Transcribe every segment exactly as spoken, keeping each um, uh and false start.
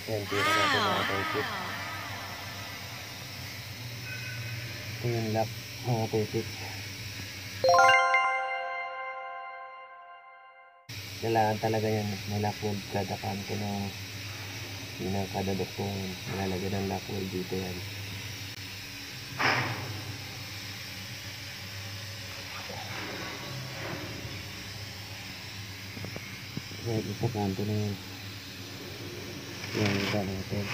Yan, tira natin mga toypit. Ito yung lock mga toypit. Kailangan talaga yan, may lock weld kada kanto ng pinakada doktungan. Nilalagyan ng lock weld dito yan. Yan, isa kanto na yan. Yan, iba natin.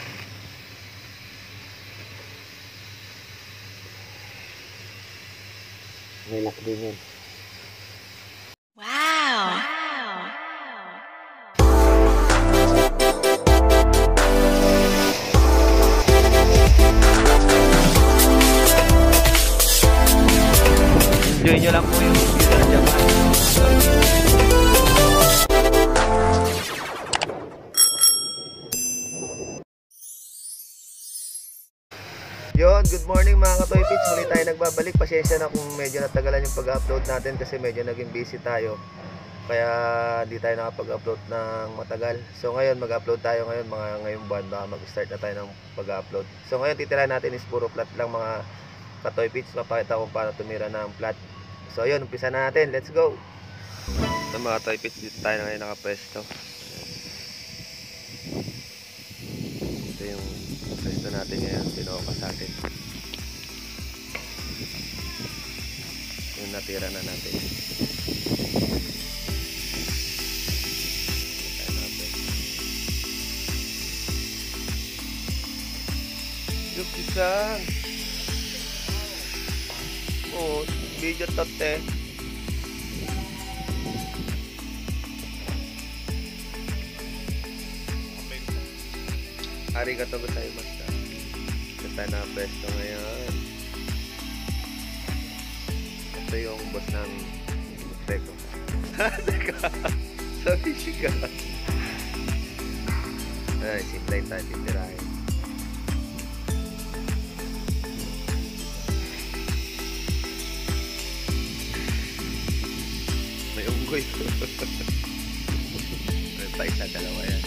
May lock din yan. Wow! Enjoy nyo lang po yung video na Japan. Yon, good morning mga ka-Toy Pits. Muli tayo nagbabalik. Pasensya na kung medyo natagalan yung pag-upload natin kasi medyo naging busy tayo. Kaya hindi tayo nakapag-upload ng matagal. So ngayon mag-upload tayo ngayon mga ngayong buwan. Baka mag-start na tayo ng pag-upload. So ngayon titirahan natin is puro flat lang mga ka-Toy Pits. Mapakita kung paano tumira ng flat. So yun, umpisa na natin. Let's go! So mga Toy Pits, dito tayo na ngayon nakapwesto. Ito yung pwesto natin ngayon. Pinoka sa atin. Yung natira na natin. Yung pisang. Oh, video tate. Arigato gozaimasu. Kita na pwesto ngayon. Ito yung boss ng Teko. Teka. Sabi siya. Ay, simpleng tayo titirahin. May unggoy. May pa isa, dalawa yan.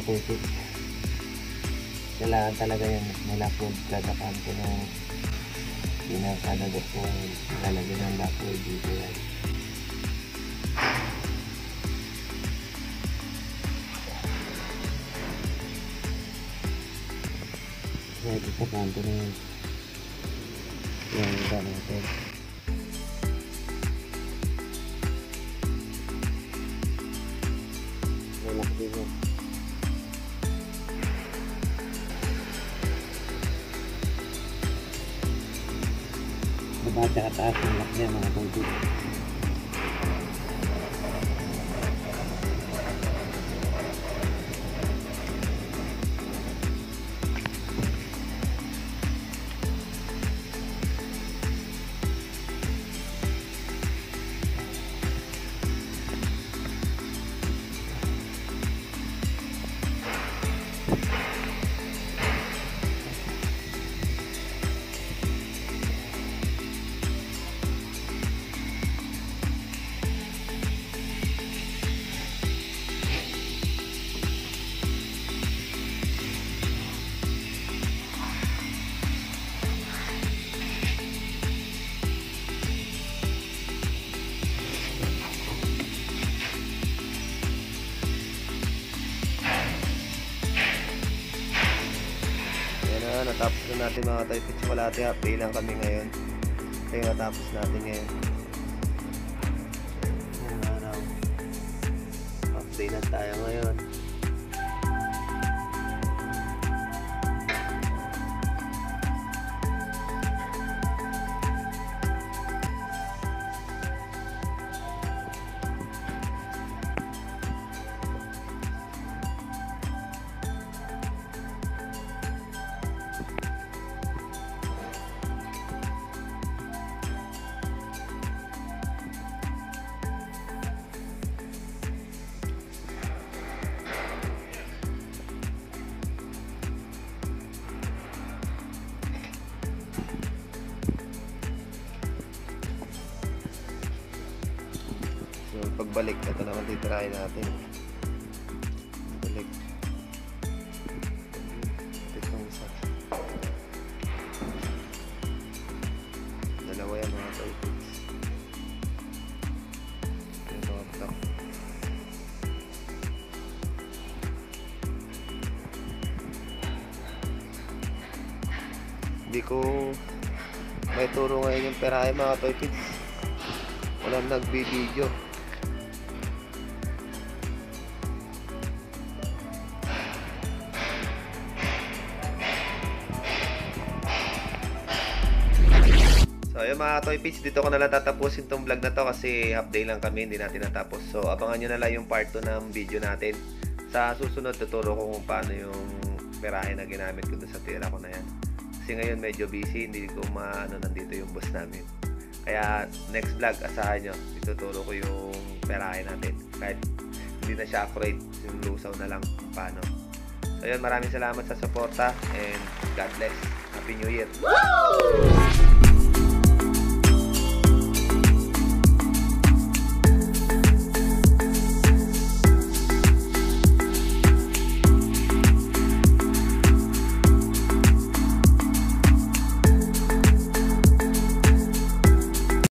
toy pips. Kailangan talaga yan may lapwood kada kanto na pinakalagot kung lalagyan ng lapwood dito yan. Kahit sa kanto na yun yung iba natin. Malak dito. Baba at saka taas yung lak niya mga tungkol. Natapos na natin mga toy pips. Kalahati half day lang kami ngayon. Ito yung natapos natin ngayon. Ayan, araw. Half day na tayo ngayon. So pagbalik, ito naman titirahin natin. Balik. Itong isa. Dalawa yan mga toy pips. Ito ito. Hindi ko may turo ngayon yung perahe mga toy pips. Walang nagbi-video. So ayun mga toy pips, dito ko na lang tatapusin tong vlog na to kasi half day lang kami, hindi natin natapos. So abangan nyo na lang yung part two ng video natin. Sa susunod tuturo ko kung paano yung perahe na ginamit ko doon sa tira ko na yan. Kasi ngayon medyo busy, hindi ko maano nandito yung boss namin. Kaya next vlog asahan nyo, ituturo ko yung perahe natin. Kahit hindi na siya accurate, yung lusaw na lang kung paano. So ayun, maraming salamat sa suporta and God bless. Happy New Year! Woo!